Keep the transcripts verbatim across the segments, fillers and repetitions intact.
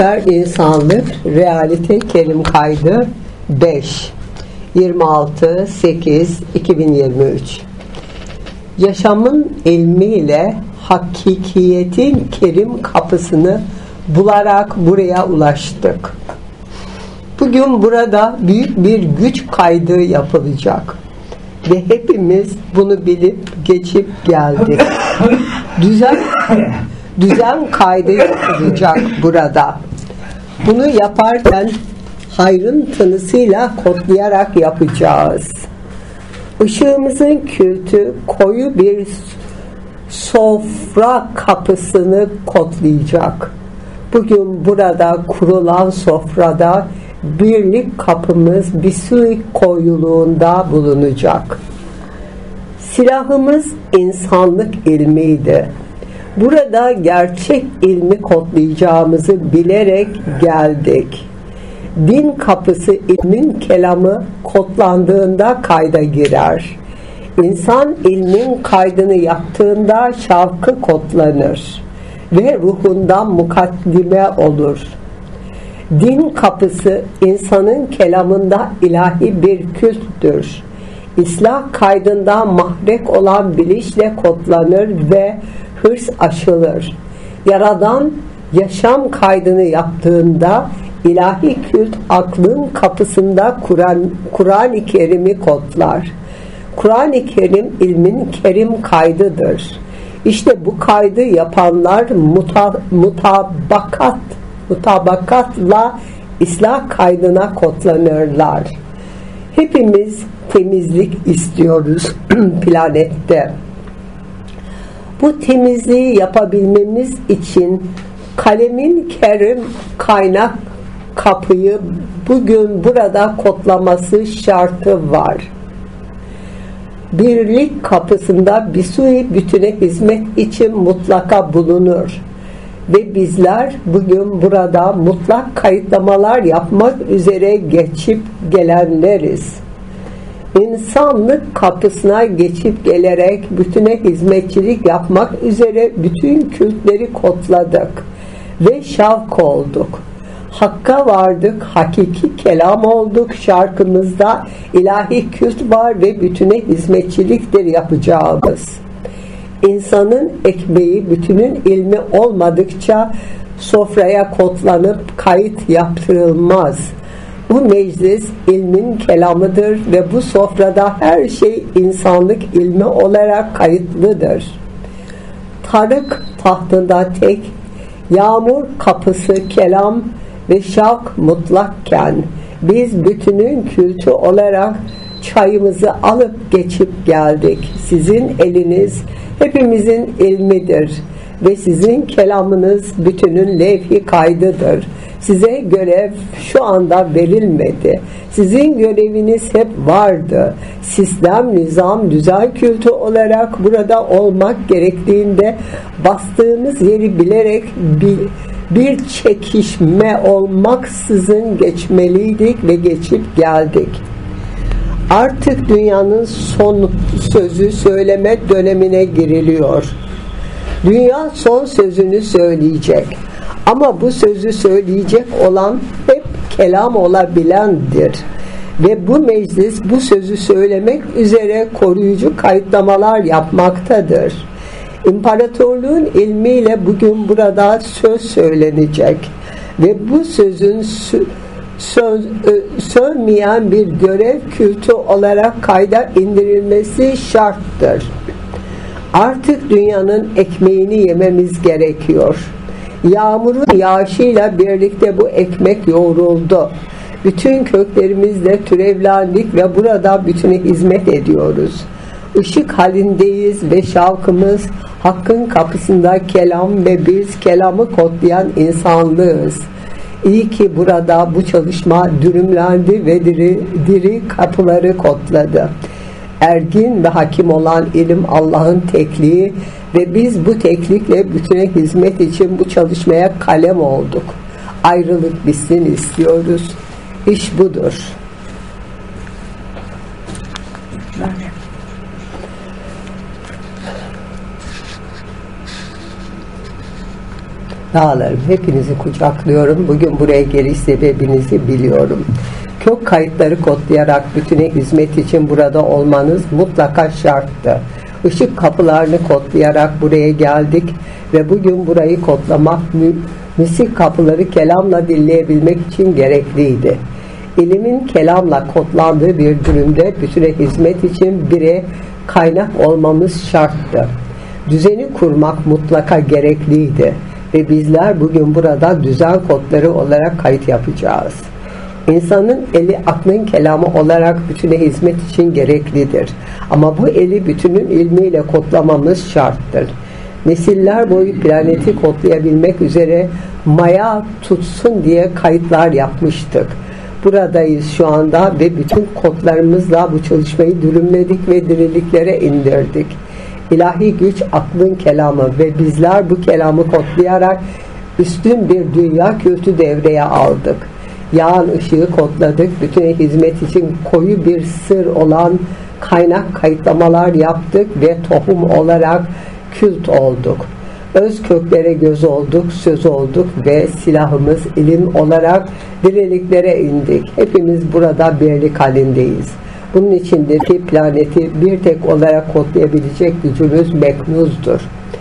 Süper İnsanlık Realite Kelim Kaydı beş yirmi altı sekiz iki bin yirmi üç. Yaşamın ilmiyle hakikiyetin kerim kapısını bularak buraya ulaştık. Bugün burada büyük bir güç kaydı yapılacak ve hepimiz bunu bilip geçip geldik. Düzen düzen kaydı yapılacak burada. Bunu yaparken hayrın tınısıyla kodlayarak yapacağız. Işığımızın kültü koyu bir sofra kapısını kodlayacak. Bugün burada kurulan sofrada birlik kapımız bir su koyuluğunda bulunacak. Silahımız insanlık ilmiydi. Burada gerçek ilmi kodlayacağımızı bilerek geldik. Din kapısı ilmin kelamı kodlandığında kayda girer. İnsan ilmin kaydını yaptığında şavkı kodlanır ve ruhundan mukaddime olur. Din kapısı insanın kelamında ilahi bir külttür. İslah kaydında mahrek olan bilinçle kodlanır ve hırs aşılır. Yaradan yaşam kaydını yaptığında ilahi kült aklın kapısında Kur'an, Kur'an-ı Kerim'i kodlar. Kur'an-ı Kerim ilmin kerim kaydıdır. İşte bu kaydı yapanlar muta, mutabakat mutabakatla islah kaydına kodlanırlar. Hepimiz temizlik istiyoruz planette. Bu temizliği yapabilmemiz için kalemin kerim kaynak kapıyı bugün burada kodlaması şartı var. Birlik kapısında bir sui bütüne hizmet için mutlaka bulunur. Ve bizler bugün burada mutlak kayıtlamalar yapmak üzere geçip gelenleriz. İnsanlık kapısına geçip gelerek bütüne hizmetçilik yapmak üzere bütün kültleri kodladık ve şavk olduk. Hakka vardık, hakiki kelam olduk. Şarkımızda ilahi kült var ve bütüne hizmetçiliktir yapacağımız. İnsanın ekmeği bütünün ilmi olmadıkça sofraya kodlanıp kayıt yaptırılmaz. Bu meclis ilmin kelamıdır ve bu sofrada her şey insanlık ilmi olarak kayıtlıdır. Tarık tahtında tek, yağmur kapısı kelam ve şavk mutlakken biz bütünün kültü olarak çayımızı alıp geçip geldik. Sizin eliniz hepimizin ilmidir ve sizin kelamınız bütünün levh-i kaydıdır. Size görev şu anda verilmedi. Sizin göreviniz hep vardı. Sistem, nizam, düzen kültü olarak burada olmak gerektiğinde bastığımız yeri bilerek bir, bir çekişme olmaksızın geçmeliydik ve geçip geldik. Artık dünyanın son sözü söyleme dönemine giriliyor. Dünya son sözünü söyleyecek. Ama bu sözü söyleyecek olan hep kelam olabilendir. Ve bu meclis bu sözü söylemek üzere koruyucu kayıtlamalar yapmaktadır. İmparatorluğun ilmiyle bugün burada söz söylenecek. Ve bu sözün söz, sönmeyen bir görev kültü olarak kayda indirilmesi şarttır. Artık dünyanın ekmeğini yememiz gerekiyor. Yağmurun yağışıyla birlikte bu ekmek yoğruldu. Bütün köklerimizle türevlendik ve burada bütüne hizmet ediyoruz. Işık halindeyiz ve şavkımız hakkın kapısında kelam ve biz kelamı kodlayan insanlığız. İyi ki burada bu çalışma dürümlendi ve diri, diri kapıları kodladı. Ergin ve hakim olan ilim Allah'ın tekliği ve biz bu teklikle bütüne hizmet için bu çalışmaya kalem olduk. Ayrılık bitsin istiyoruz. İş budur. Dağlarım, hepinizi kucaklıyorum. Bugün buraya geliş sebebinizi biliyorum. Kök kayıtları kodlayarak bütüne hizmet için burada olmanız mutlaka şarttı. Işık kapılarını kodlayarak buraya geldik ve bugün burayı kodlamak, müzik kapıları kelamla dinleyebilmek için gerekliydi. İlimin kelamla kodlandığı bir durumda bütüne hizmet için bire kaynak olmamız şarttı. Düzeni kurmak mutlaka gerekliydi ve bizler bugün burada düzen kodları olarak kayıt yapacağız. İnsanın eli aklın kelamı olarak bütüne hizmet için gereklidir. Ama bu eli bütünün ilmiyle kodlamamız şarttır. Nesiller boyu planeti kodlayabilmek üzere maya tutsun diye kayıtlar yapmıştık. Buradayız şu anda ve bütün kodlarımızla bu çalışmayı dürümledik ve diriliklere indirdik. İlahi güç aklın kelamı ve bizler bu kelamı kodlayarak üstün bir dünya kültü devreye aldık. Yağın ışığı kodladık. Bütüne hizmet için koyu bir sır olan kaynak kayıtlamalar yaptık ve tohum olarak kült olduk. Öz köklere göz olduk, söz olduk ve silahımız ilim olarak diriliklere indik. Hepimiz burada birlik halindeyiz. Bunun içindeki planeti bir tek olarak kodlayabilecek gücümüz meknuzdur.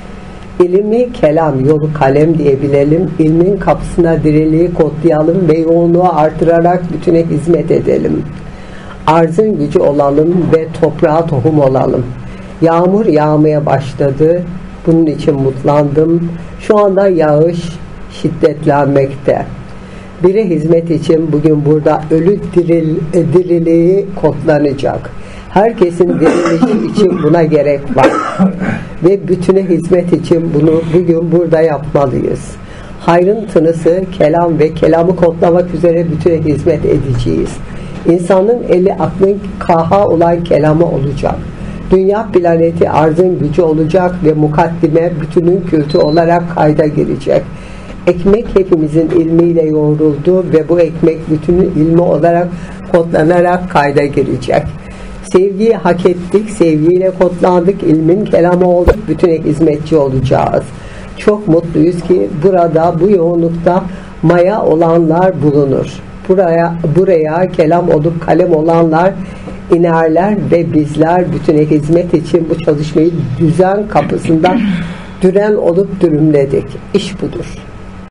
İlmi kelam, yolu kalem diyebilelim. İlmin kapısına diriliği kodlayalım ve yoğunluğu artırarak bütüne hizmet edelim. Arzın gücü olalım ve toprağa tohum olalım. Yağmur yağmaya başladı. Bunun için mutlandım. Şu anda yağış şiddetlenmekte. Bire hizmet için bugün burada ölü diril, diriliği kodlanacak. Herkesin dirilişi için buna gerek var. Ve bütüne hizmet için bunu bugün burada yapmalıyız. Hayrın tınısı kelam ve kelamı kodlamak üzere bütüne hizmet edeceğiz. İnsanın eli aklın kaha olan kelamı olacak. Dünya planeti arzın gücü olacak ve mukaddime bütünün kültü olarak kayda girecek. Ekmek hepimizin ilmiyle yoğruldu ve bu ekmek bütünün ilmi olarak kodlanarak kayda girecek. Sevgiyi hak ettik, sevgiyle kodlandık, ilmin kelamı olduk, bütüne hizmetçi olacağız. Çok mutluyuz ki burada bu yoğunlukta maya olanlar bulunur. Buraya, buraya kelam olup kalem olanlar inerler ve bizler bütüne hizmet için bu çalışmayı düzen kapısından düren olup dürümledik. İş budur.